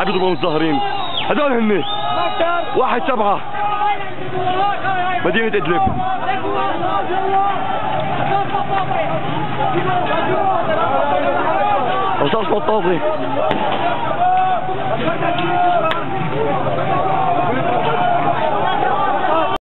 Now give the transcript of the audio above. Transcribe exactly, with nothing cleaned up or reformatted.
عم يضربوا المتظاهرين. هذول هن واحد سبعة مدينة إدلب. رصاص مطاطي.